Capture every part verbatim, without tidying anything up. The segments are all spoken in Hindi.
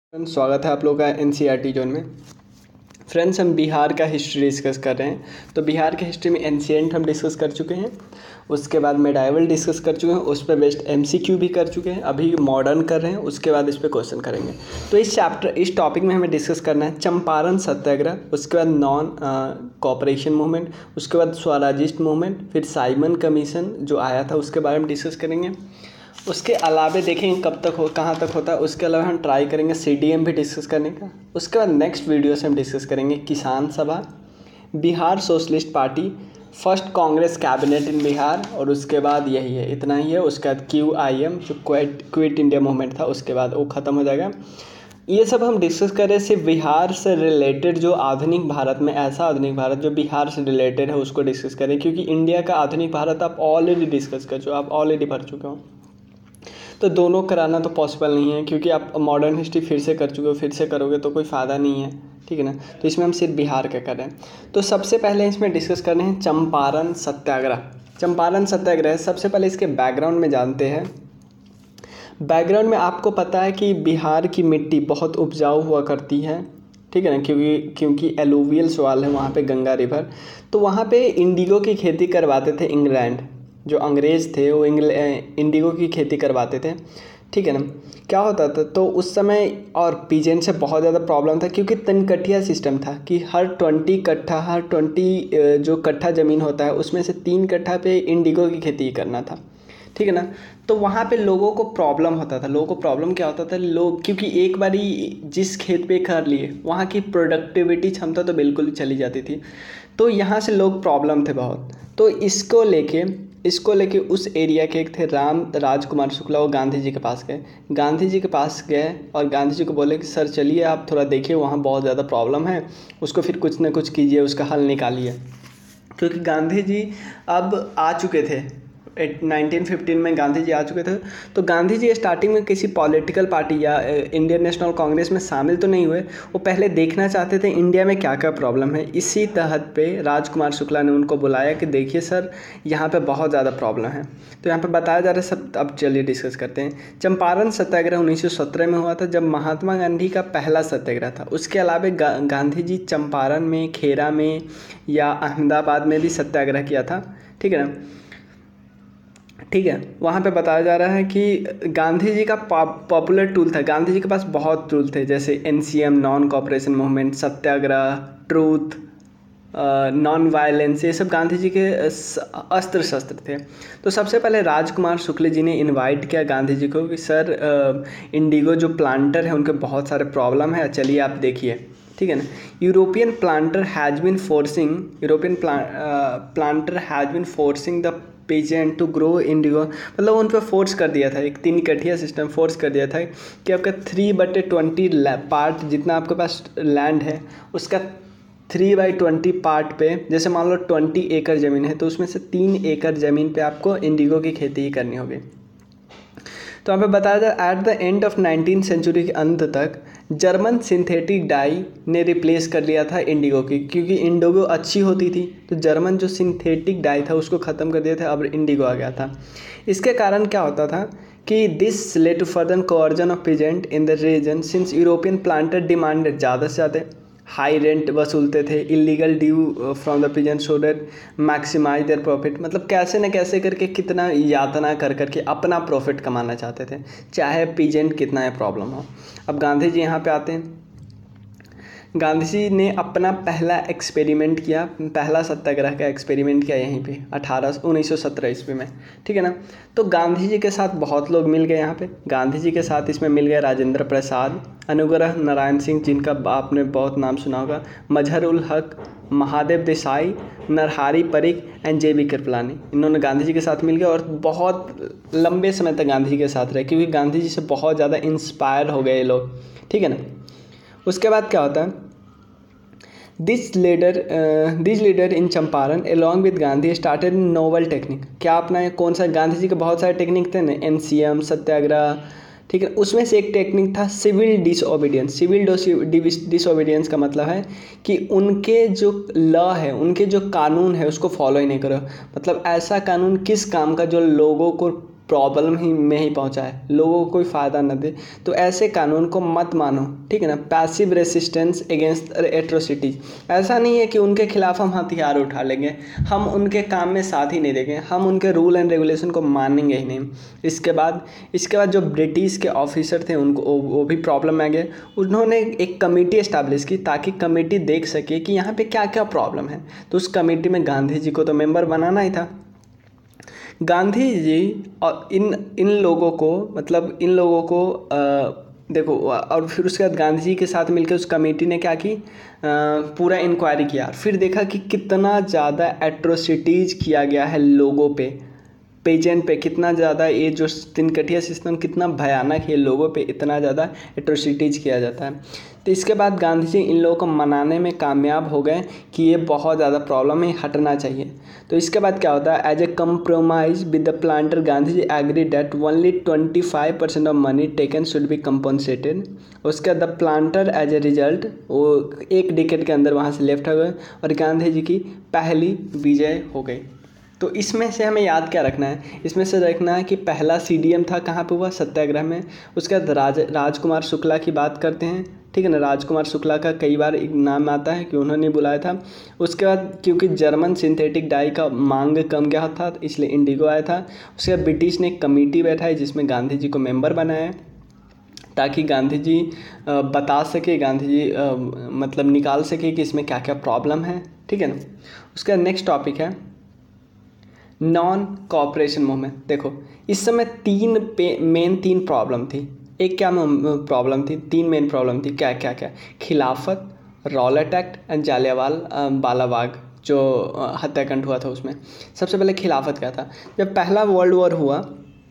फ्रेंड्स, स्वागत है आप लोगों का एनसीईआरटी जोन में। फ्रेंड्स, हम बिहार का हिस्ट्री डिस्कस कर रहे हैं। तो बिहार के हिस्ट्री में एंशिएंट हम डिस्कस कर चुके हैं, उसके बाद मेडाइवल डिस्कस कर चुके हैं, उस पर बेस्ड एमसीक्यू भी कर चुके हैं, अभी मॉडर्न कर रहे हैं, उसके बाद इस पर क्वेश्चन करेंगे। तो इस चैप्टर इस टॉपिक में हमें डिस्कस करना है चंपारण सत्याग्रह, उसके बाद नॉन कॉपरेशन मूवमेंट, उसके बाद स्वराजिस्ट मूवमेंट, फिर साइमन कमीशन जो आया था उसके बारे में डिस्कस करेंगे। उसके अलावा देखेंगे कब तक हो कहाँ तक होता है। उसके अलावा हम ट्राई करेंगे सीडीएम भी डिस्कस करने का। उसके बाद नेक्स्ट वीडियो से हम डिस्कस करेंगे Kisan Sabha, Bihar socialist party, first Congress cabinet in Bihar, और उसके बाद यही है, इतना ही है। उसके बाद क्यू आई एम जो क्विट क्विट इंडिया मूवमेंट था, उसके बाद वो ख़त्म हो जाएगा। ये सब हम डिस्कस कर रहे हैं सिर्फ बिहार से रिलेटेड, जो आधुनिक भारत में ऐसा आधुनिक भारत जो बिहार से रिलेटेड है उसको डिस्कस करें, क्योंकि इंडिया का आधुनिक भारत आप ऑलरेडी डिस्कस कर चुके हो, आप ऑलरेडी पढ़ चुके हो। तो दोनों कराना तो पॉसिबल नहीं है, क्योंकि आप मॉडर्न हिस्ट्री फिर से कर चुके हो, फिर से करोगे तो कोई फ़ायदा नहीं है, ठीक है ना। तो इसमें हम सिर्फ बिहार का कर रहे हैं। तो सबसे पहले इसमें डिस्कस करने हैं चंपारण सत्याग्रह। चंपारण सत्याग्रह सबसे पहले इसके बैकग्राउंड में जानते हैं। बैकग्राउंड में आपको पता है कि बिहार की मिट्टी बहुत उपजाऊ हुआ करती है, ठीक है ना, क्योंकि क्योंकि एलुवियल सॉइल है वहाँ पे, गंगा रिवर। तो वहाँ पे इंडिगो की खेती करवाते थे इंग्लैंड, जो अंग्रेज़ थे वो इंडिगो की खेती करवाते थे, ठीक है ना। क्या होता था तो उस समय, और पीजेंट से बहुत ज़्यादा प्रॉब्लम था, क्योंकि तनकटिया सिस्टम था कि हर ट्वेंटी कट्ठा हर ट्वेंटी जो कट्ठा ज़मीन होता है उसमें से तीन कट्ठा पे इंडिगो की खेती करना था, ठीक है ना। तो वहाँ पे लोगों को प्रॉब्लम होता था। लोगों को प्रॉब्लम क्या होता था, लोग क्योंकि एक बारी जिस खेत पे कर लिए वहाँ की प्रोडक्टिविटी क्षमता तो बिल्कुल ही चली जाती थी। तो यहाँ से लोग प्रॉब्लम थे बहुत। तो इसको लेके इसको लेके उस एरिया के एक थे राम राजकुमार शुक्ला, वो गांधी जी के पास गए। गांधी जी के पास गए और गांधी जी को बोले कि सर चलिए आप थोड़ा देखिए, वहाँ बहुत ज़्यादा प्रॉब्लम है, उसको फिर कुछ ना कुछ कीजिए, उसका हल निकालिए। क्योंकि गांधी जी अब आ चुके थे, नाइनटीन फिफ्टीन में गांधी जी आ चुके थे। तो गांधी जी स्टार्टिंग में किसी पॉलिटिकल पार्टी या इंडियन नेशनल कांग्रेस में शामिल तो नहीं हुए, वो पहले देखना चाहते थे इंडिया में क्या क्या प्रॉब्लम है। इसी तहत पे राजकुमार शुक्ला ने उनको बुलाया कि देखिए सर, यहाँ पे बहुत ज़्यादा प्रॉब्लम है। तो यहाँ पे बताया जा रहा है सब। अब चलिए डिस्कस करते हैं। चंपारण सत्याग्रह उन्नीस सौ सत्रह में हुआ था, जब महात्मा गांधी का पहला सत्याग्रह था। उसके अलावा गा, गांधी जी चंपारण में, खेरा में या अहमदाबाद में भी सत्याग्रह किया था, ठीक है ना। ठीक है, वहाँ पे बताया जा रहा है कि गांधी जी का पॉपुलर टूल था। गांधी जी के पास बहुत टूल थे, जैसे NCM, non cooperation movement, satyagraha, truth, non violence, ये सब गांधी जी के अस्त्र शस्त्र थे। तो सबसे पहले राजकुमार शुक्ल जी ने इनवाइट किया गांधी जी को कि सर, इंडिगो जो प्लांटर है उनके बहुत सारे प्रॉब्लम है, चलिए आप देखिए, ठीक है ना। European planter has been forcing European planter has been forcing the peasant to grow indigo, मतलब उन पर फोर्स कर दिया था, एक तीन कठिया सिस्टम फोर्स कर दिया था कि आपका थ्री बटे ट्वेंटी पार्ट जितना आपके पास लैंड है उसका थ्री बाई ट्वेंटी पार्ट पे, जैसे मान लो ट्वेंटी एकड़ ज़मीन है तो उसमें से तीन एकड़ ज़मीन पे आपको इंडिगो की खेती ही करनी होगी। तो यहाँ पे बताया जाए at the end of nineteen century के अंत तक जर्मन सिंथेटिक डाई ने रिप्लेस कर लिया था इंडिगो की, क्योंकि इंडिगो अच्छी होती थी तो जर्मन जो सिंथेटिक डाई था उसको ख़त्म कर दिया था, अब इंडिगो आ गया था। इसके कारण क्या होता था कि this led to further coercion of peasant in the region since European planter demanded ज़्यादा से ज़्यादा हाई रेंट वसूलते थे, illegal due from the peasant so that maximise their profit, मतलब कैसे न कैसे करके कितना यातना कर करके अपना प्रॉफिट कमाना चाहते थे, चाहे पीजेंट कितना है प्रॉब्लम हो। अब गांधी जी यहाँ पे आते हैं। गांधी जी ने अपना पहला एक्सपेरिमेंट किया, पहला सत्याग्रह का एक्सपेरिमेंट किया यहीं पे अठारह उन्नीस सौ सत्रह ईस्वी में, ठीक है ना। तो गांधी जी के साथ बहुत लोग मिल गए यहाँ पे। गांधी जी के साथ इसमें मिल गए राजेंद्र प्रसाद, अनुग्रह नारायण सिंह, जिनका आपने बहुत नाम सुना होगा, Mazhar ul Haq, Mahadev Desai, Narhari Parikh and J B Kripalani. इन्होंने गांधी जी के साथ मिल गए और बहुत लंबे समय तक गांधी जी के साथ रहे, क्योंकि गांधी जी से बहुत ज़्यादा इंस्पायर हो गए ये लोग, ठीक है ना। उसके बाद क्या होता है, this leader this leader in Champaran along with Gandhi started novel technique. क्या अपना है, कौन सा, गांधी जी के बहुत सारे टेक्निक थे ना, एनसीएम, सत्याग्रह, ठीक है। उसमें से एक टेक्निक था सिविल डिसओबीडियंस। सिविल डिसओबीडियंस का मतलब है कि उनके जो लॉ है, उनके जो कानून है उसको फॉलो ही नहीं करो। मतलब ऐसा कानून किस काम का जो लोगों को प्रॉब्लम ही में ही पहुंचाए, लोगों को कोई फ़ायदा न दे, तो ऐसे कानून को मत मानो, ठीक है ना। पैसिव रेसिस्टेंस अगेंस्ट एट्रोसिटीज़, ऐसा नहीं है कि उनके खिलाफ हम हथियार उठा लेंगे, हम उनके काम में साथ ही नहीं देंगे, हम उनके रूल एंड रेगुलेशन को मानेंगे ही नहीं। इसके बाद इसके बाद जो ब्रिटिश के ऑफिसर थे उनको वो, वो भी प्रॉब्लम में आ गए। उन्होंने एक कमेटी इस्टेब्लिश की ताकि कमेटी देख सके कि यहाँ पे क्या क्या प्रॉब्लम है। तो उस कमेटी में गांधी जी को तो मेंबर बनाना ही था। गांधी जी और इन इन लोगों को मतलब इन लोगों को आ, देखो, और फिर उसके बाद गांधी जी के साथ मिलकर उस कमेटी ने क्या की, आ, पूरा इंक्वायरी किया, फिर देखा कि कितना ज़्यादा एट्रोसिटीज़ किया गया है लोगों पे, पेजेंट पे, कितना ज़्यादा ये जो तिनकटिया सिस्टम कितना भयानक है, लोगों पे इतना ज़्यादा एट्रोसिटीज़ किया जाता है। तो इसके बाद गांधी जी इन लोगों को मनाने में कामयाब हो गए कि ये बहुत ज़्यादा प्रॉब्लम है, हटना चाहिए। तो इसके बाद क्या होता है, as a compromise with the planter Gandhi ji agree that only twenty five percent of money taken should be compensated. उसके बाद the planter as a result वो एक डिकेड के अंदर वहाँ से लेफ्ट हो गए और गांधी जी की पहली विजय हो गई। तो इसमें से हमें याद क्या रखना है, इसमें से रखना है कि पहला सी डी एम था कहाँ पे हुआ, सत्याग्रह में। उसके बाद राज राजकुमार शुक्ला की बात करते हैं, ठीक है ना। राजकुमार शुक्ला का कई बार एक नाम आता है कि उन्होंने बुलाया था। उसके बाद क्योंकि जर्मन सिंथेटिक डाई का मांग कम गया था इसलिए इंडिगो आया था। उसके बाद ब्रिटिश ने एक कमेटी बैठाई जिसमें गांधी जी को मेंबर बनाया ताकि गांधी जी बता सके, गांधी जी मतलब निकाल सके कि इसमें क्या क्या प्रॉब्लम है, ठीक है ना। उसका नेक्स्ट टॉपिक है नॉन कोऑपरेशन मूवमेंट। देखो इस समय तीन पे मेन तीन प्रॉब्लम थी। एक क्या प्रॉब्लम थी, तीन मेन प्रॉब्लम थी, क्या क्या क्या Khilafat, Rowlatt Act and Jallianwala Bala Bagh जो हत्याकांड हुआ था उसमें। सबसे पहले खिलाफत क्या था, जब पहला वर्ल्ड वॉर हुआ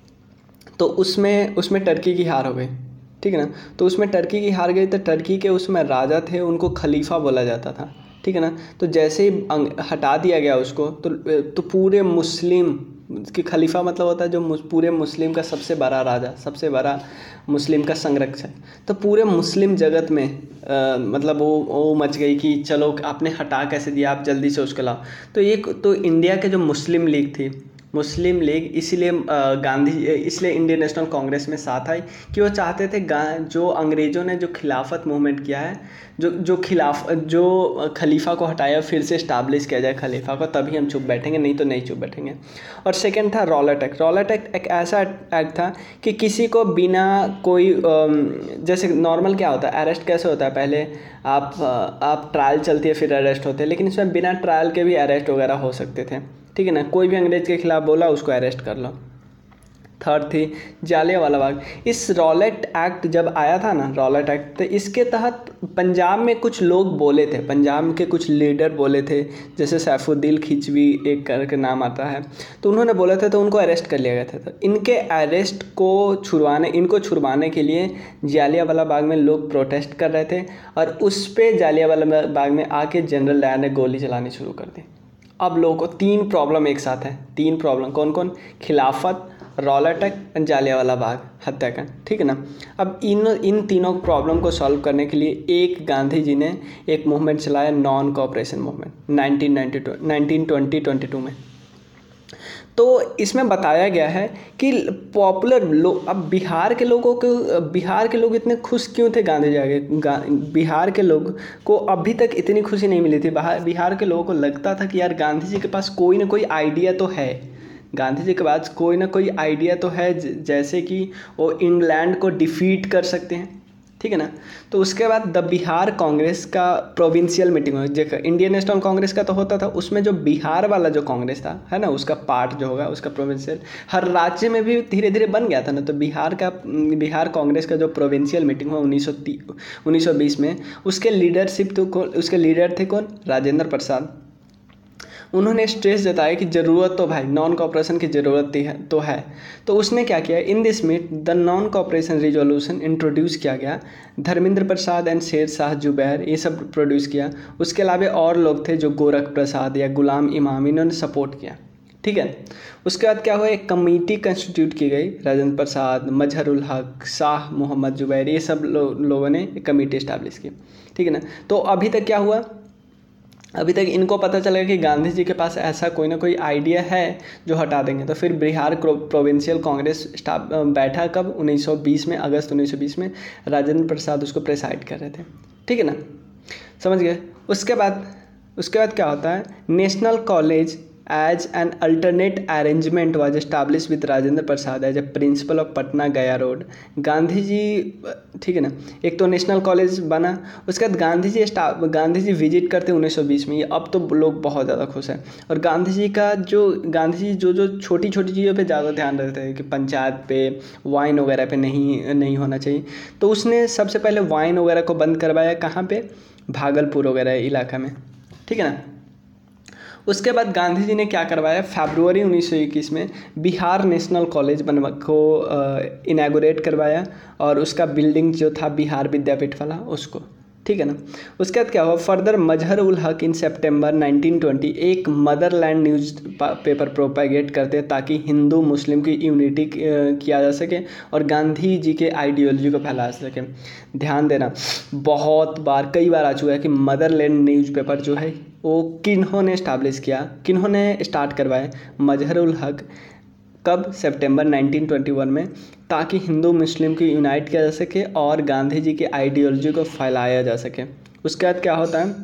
तो उसमें उसमें टर्की की हार हो गई, ठीक है ना। तो उसमें टर्की की हार गई तो टर्की के उसमें राजा थे, उनको खलीफा बोला जाता था, ठीक है ना। तो जैसे ही हटा दिया गया उसको तो तो पूरे मुस्लिम कि खलीफा मतलब होता है जो पूरे मुस्लिम का सबसे बड़ा राजा, सबसे बड़ा मुस्लिम का संरक्षक। तो पूरे मुस्लिम जगत में आ, मतलब वो वो मच गई कि चलो आपने हटा कैसे दिया, आप जल्दी से उसको लाओ। तो ये तो इंडिया के जो मुस्लिम लीग थी, मुस्लिम लीग, इसीलिए गांधी इसलिए इंडियन नेशनल कांग्रेस में साथ आई कि वो चाहते थे जो अंग्रेज़ों ने जो खिलाफत मूवमेंट किया है, जो जो खिलाफ जो खलीफा को हटाया फिर से इस्टाब्लिश किया जाए खलीफा को, तभी हम चुप बैठेंगे, नहीं तो नहीं चुप बैठेंगे। और सेकंड था रॉलेट एक्ट। रॉलेट एक्ट एक ऐसा एक्ट था कि किसी को बिना कोई जैसे नॉर्मल क्या होता है, अरेस्ट कैसे होता है, पहले आप आप ट्रायल चलती है फिर अरेस्ट होते हैं, लेकिन इसमें बिना ट्रायल के भी अरेस्ट वगैरह हो सकते थे, ठीक है ना। कोई भी अंग्रेज के खिलाफ बोला उसको अरेस्ट कर लो। थर्ड थी जालियांवाला बाग। इस रॉलेट एक्ट जब आया था ना, रॉलेट एक्ट, तो इसके तहत पंजाब में कुछ लोग बोले थे, पंजाब के कुछ लीडर बोले थे, जैसे सैफुद्दीन खिचवी एक करके नाम आता है, तो उन्होंने बोला था तो उनको अरेस्ट कर लिया गया था। तो इनके अरेस्ट को छुड़वाने इनको छुड़वाने के लिए जालियांवाला बाग में लोग प्रोटेस्ट कर रहे थे और उस पर जालियांवाला बाग में आके जनरल डायर ने गोली चलानी शुरू कर दी। अब लोगों को तीन प्रॉब्लम एक साथ है, तीन प्रॉब्लम कौन कौन, Khilafat, Rowlatt Act and Jallianwala Bagh हत्याकांड, ठीक है ना। अब इन इन तीनों प्रॉब्लम को सॉल्व करने के लिए एक गांधी जी ने एक मूवमेंट चलाया, non cooperation movement nineteen ninety two nineteen twenty twenty two में। तो इसमें बताया गया है कि पॉपुलर लोग, अब बिहार के लोगों को, बिहार के लोग इतने खुश क्यों थे गांधी जी आगे, बिहार के लोग को अभी तक इतनी खुशी नहीं मिली थी। बिहार के लोगों को लगता था कि यार गांधी जी के पास कोई ना कोई आइडिया तो है, गांधी जी के पास कोई ना कोई आइडिया तो है, जैसे कि वो इंग्लैंड को डिफीट कर सकते हैं, ठीक है ना। तो उसके बाद द बिहार कांग्रेस का प्रोविंशियल मीटिंग हो, देखो इंडियन नेशनल कांग्रेस का तो होता था, उसमें जो बिहार वाला जो कांग्रेस था है ना, उसका पार्ट जो होगा उसका प्रोविंशियल, हर राज्य में भी धीरे धीरे बन गया था ना। तो बिहार का बिहार कांग्रेस का जो प्रोविंशियल मीटिंग हुआ उन्नीस सौ उन्नीस सौ बीस में, उसके लीडरशिप तो उसके लीडर थे कौन, राजेंद्र प्रसाद। उन्होंने स्ट्रेस जताया कि ज़रूरत तो भाई नॉन कोऑपरेशन की ज़रूरत है तो है। तो उसने क्या किया, in this meet the non cooperation resolution introduce किया गया। धर्मेंद्र प्रसाद एंड शेर शाह जुबैर ये सब प्रोड्यूस किया। उसके अलावा और लोग थे जो गोरख प्रसाद या गुलाम इमाम, इन्होंने सपोर्ट किया, ठीक है। उसके बाद क्या हुआ, एक कमेटी कंस्टिट्यूट की गई, राजेंद्र प्रसाद, मजहरुल हक, शाह मोहम्मद जुबैर, ये सब लो, लोगों ने एक कमेटी इस्टेब्लिश की, ठीक है ना। तो अभी तक क्या हुआ, अभी तक इनको पता चला कि गांधी जी के पास ऐसा कोई ना कोई आइडिया है जो हटा देंगे। तो फिर बिहार प्रोविंशियल कांग्रेस स्टाफ बैठा कब, उन्नीस सौ बीस में, अगस्त उन्नीस सौ बीस में राजेंद्र प्रसाद उसको प्रेसाइड कर रहे थे। ठीक है ना, समझ गए। उसके बाद उसके बाद क्या होता है, national college as an alternate arrangement was establish with Rajendra Prasad as a principal of Patna Gaya road. Gandhi ji, ठीक है ना, एक तो नेशनल कॉलेज बना, उसके बाद गांधी जी गांधी जी विजिट करते हैं उन्नीस सौ बीस में। ये अब तो लोग बहुत ज़्यादा खुश हैं। और गांधी जी का जो गांधी जी जो जो छोटी छोटी चीज़ों पे ज़्यादा ध्यान देते हैं कि पंचायत पे, वाइन वगैरह पे नहीं नहीं होना चाहिए, तो उसने सबसे पहले वाइन वगैरह को बंद करवाया। कहाँ पे, भागलपुर वगैरह इलाका में, ठीक है ना। उसके बाद गांधी जी ने क्या करवाया, फरवरी उन्नीस सौ इक्कीस में बिहार नेशनल कॉलेज बनवा को इनैगोरेट करवाया, और उसका बिल्डिंग जो था बिहार विद्यापीठ वाला उसको, ठीक है ना। उसके बाद क्या हुआ, further Mazhar ul Haq in September nineteen twenty एक मदरलैंड न्यूज़ पेपर प्रोपेगेट करते हैं ताकि हिंदू मुस्लिम की यूनिटी किया जा सके और गांधी जी के आइडियोलॉजी को फैला सके। ध्यान देना, बहुत बार कई बार आ चुका है कि मदरलैंड न्यूज़ पेपर जो है वो किन्होंने इस्टाब्लिश किया, किन्होंने स्टार्ट करवाया, मजहर उल हक। कब, सितंबर नाइनटीन ट्वेंटी वन में, ताकि हिंदू मुस्लिम की यूनाइट किया जा सके और गांधी जी की आइडियोलॉजी को फैलाया जा सके। उसके बाद क्या होता है,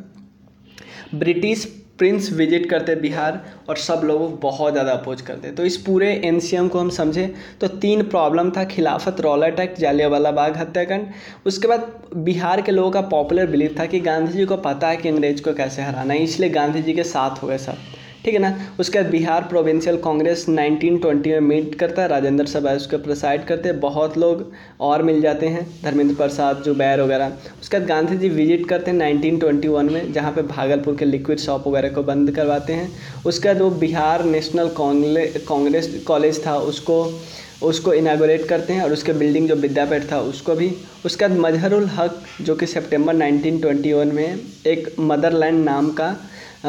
ब्रिटिश प्रिंस विजिट करते बिहार और सब लोग बहुत ज़्यादा अपोज करते। तो इस पूरे एनसीएम को हम समझे तो तीन प्रॉब्लम था, खिलाफत, रौलट एक्ट, जालियांवाला बाग हत्याकांड। उसके बाद बिहार के लोगों का पॉपुलर बिलीफ था कि गांधी जी को पता है कि अंग्रेज को कैसे हराना है, इसलिए गांधी जी के साथ हो गए सब, ठीक है ना। उसके बाद Bihar provincial Congress nineteen twenty में मीट करता है, राजेंद्र सभा उसके प्रेसाइड करते हैं, बहुत लोग और मिल जाते हैं, धर्मेंद्र प्रसाद, जुबैर वगैरह। उसके बाद गांधी जी विजिट करते हैं नाइनटीन ट्वेंटी वन में, जहाँ पे भागलपुर के लिक्विड शॉप वगैरह को बंद करवाते हैं। उसके बाद वो बिहार नेशनल कांग्रेस कॉलेज था उसको उसको इनागोरेट करते हैं, और उसके बिल्डिंग जो विद्यापीठ था उसको भी। उसके बाद मजहर उल हक जो कि सितंबर नाइनटीन ट्वेंटी वन में एक मदरलैंड नाम का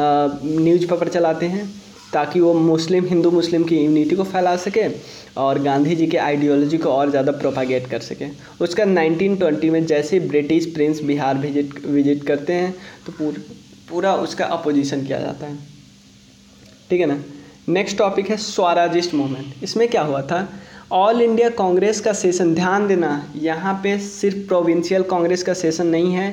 न्यूज़ पेपर चलाते हैं ताकि वो मुस्लिम हिंदू मुस्लिम की यूनिटी को फैला सके और गांधी जी के आइडियोलॉजी को और ज़्यादा प्रोपागेट कर सके। उसका नाइनटीन ट्वेंटी में जैसे ही British prince Bihar visit visit करते हैं तो पूरा पूरा उसका अपोजिशन किया जाता है, ठीक है ना। नेक्स्ट टॉपिक है स्वराजिस्ट मूवमेंट। इसमें क्या हुआ था, ऑल इंडिया कांग्रेस का सेशन, ध्यान देना यहाँ पे सिर्फ प्रोविंशियल कांग्रेस का सेशन नहीं है,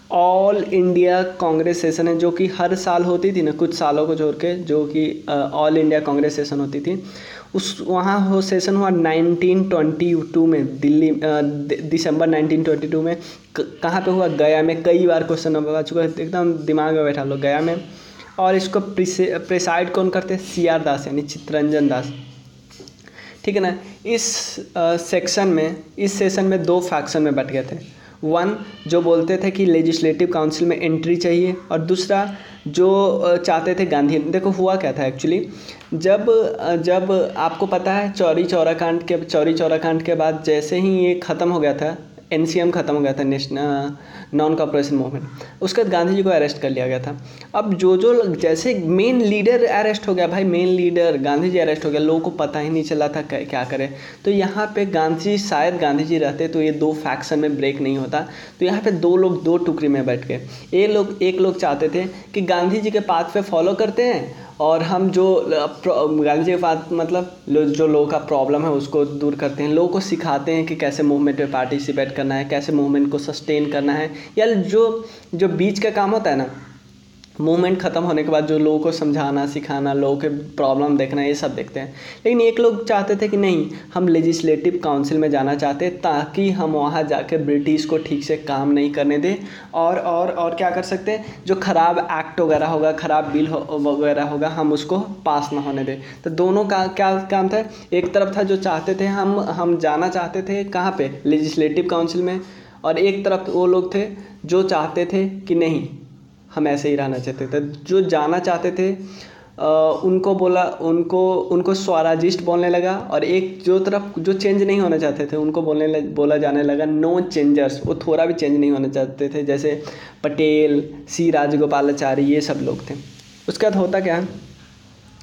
ऑल इंडिया कांग्रेस सेशन है, जो कि हर साल होती थी ना, कुछ सालों को छोड़ के, जो कि ऑल इंडिया कांग्रेस सेशन होती थी। उस वहाँ वो सेशन हुआ नाइनटीन ट्वेंटी टू में, Delhi, December nineteen twenty two में। कहाँ पे हुआ, गया में। कई बार क्वेश्चन आ चुका है, एकदम दिमाग में बैठा लो, गया में। और इसको प्रिसाइड कौन करते, सी आर दास यानी चित्तरंजन दास, ठीक है ना। इस सेक्शन में इस सेशन में दो फैक्शन में बट गए थे। वन जो बोलते थे कि लेजिस्लेटिव काउंसिल में एंट्री चाहिए, और दूसरा जो चाहते थे गांधी। देखो हुआ क्या था एक्चुअली, जब जब आपको पता है चौरी चौरा कांड के चौरी चौरा कांड के बाद जैसे ही ये ख़त्म हो गया था, एनसीएम ख़त्म हो गया था, नेशनल नॉन कॉपरेशन मूवमेंट, उसके बाद गांधी जी को अरेस्ट कर लिया गया था। अब जो जो जैसे मेन लीडर अरेस्ट हो गया, भाई main leader Gandhi ji arrest हो गया, लोगों को पता ही नहीं चला था क्या करें। तो यहाँ पे गांधी जी, शायद गांधी जी रहते तो ये दो फैक्शन में ब्रेक नहीं होता। तो यहाँ पे दो लोग दो टुकड़ी में बैठ गए। ये लोग एक लोग चाहते थे कि गांधी जी के पाथ पे फॉलो करते हैं और हम जो गांधी जी के पाथ मतलब जो लोगों का प्रॉब्लम है उसको दूर करते हैं, लोगों को सिखाते हैं कि कैसे मूवमेंट में पार्टिसिपेट करना है, कैसे मूवमेंट को सस्टेन करना है, या जो जो बीच का काम होता है ना, मूवमेंट ख़त्म होने के बाद जो लोगों को समझाना सिखाना, लोगों के प्रॉब्लम देखना, ये सब देखते हैं। लेकिन एक लोग चाहते थे कि नहीं, हम लेजिस्लेटिव काउंसिल में जाना चाहते ताकि हम वहाँ जाकर ब्रिटिश को ठीक से काम नहीं करने दें, और और और क्या कर सकते हैं, जो ख़राब एक्ट वगैरह होगा, ख़राब बिल हो, वगैरह होगा, हम उसको पास ना होने दें। तो दोनों का क्या काम था, एक तरफ था जो चाहते थे हम हम जाना चाहते थे कहाँ पे, लेजिस्लेटिव काउंसिल में, और एक तरफ वो लोग थे जो चाहते थे कि नहीं हम ऐसे ही रहना चाहते थे। जो जाना चाहते थे आ, उनको बोला उनको उनको स्वराजिस्ट बोलने लगा, और एक जो तरफ जो चेंज नहीं होना चाहते थे उनको बोलने लग, बोला जाने लगा नो चेंजर्स। वो थोड़ा भी चेंज नहीं होना चाहते थे, जैसे पटेल, सी राजगोपालाचारी, ये सब लोग थे। उसके बाद होता क्या है,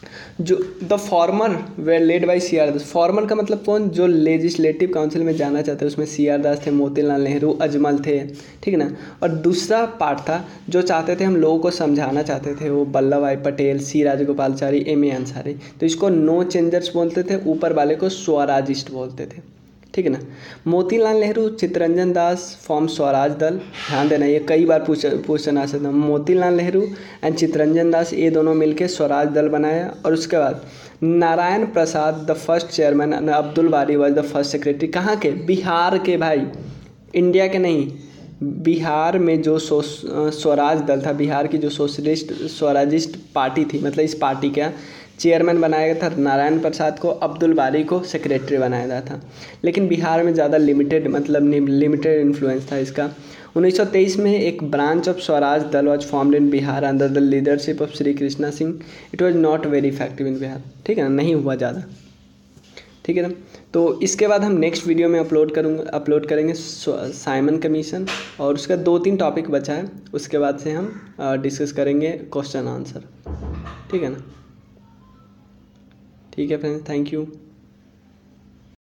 जो the former were led by C R Das, former का मतलब कौन, जो लेजिस्लेटिव काउंसिल में जाना चाहते हैं, उसमें सी आर दास थे, मोतीलाल नेहरू, अजमल थे, ठीक है ना। और दूसरा पार्ट था जो चाहते थे हम लोगों को समझाना चाहते थे, वो Vallabh Bhai Patel, C Rajagopalachari, M A Ansari. तो इसको नो चेंजर्स बोलते थे, ऊपर वाले को स्वराजिस्ट बोलते थे, ठीक है ना। मोतीलाल नेहरू, चित्तरंजन दास फॉर्म स्वराज दल, ध्यान देना ये कई बार पूछ क्वेश्चन आ सकता है। मोतीलाल नेहरू एंड चित्तरंजन दास ये दोनों मिलके स्वराज दल बनाया। और उसके बाद Narayan Prasad the first chairman and Abdul Bari was the first secretary. कहाँ के, बिहार के भाई, इंडिया के नहीं। बिहार में जो स्वराज दल था, बिहार की जो सोशलिस्ट स्वराजिस्ट पार्टी थी, मतलब इस पार्टी का चेयरमैन बनाया गया था नारायण प्रसाद को, अब्दुल बारी को सेक्रेटरी बनाया गया था। लेकिन बिहार में ज़्यादा लिमिटेड मतलब लिमिटेड इन्फ्लुएंस था इसका। उन्नीस सौ तेईस में एक branch of Swaraj Dal was formed in Bihar under the leadership of Shri Krishna Singh. It was not very effective in Bihar, ठीक है ना, नहीं हुआ ज़्यादा, ठीक है ना। तो इसके बाद हम नेक्स्ट वीडियो में अपलोड करूँगा अपलोड करेंगे साइमन कमीशन, और उसका दो तीन टॉपिक बचा है, उसके बाद से हम डिस्कस करेंगे क्वेश्चन आंसर, ठीक है ना। ठीक है फ्रेंड्स, थैंक यू।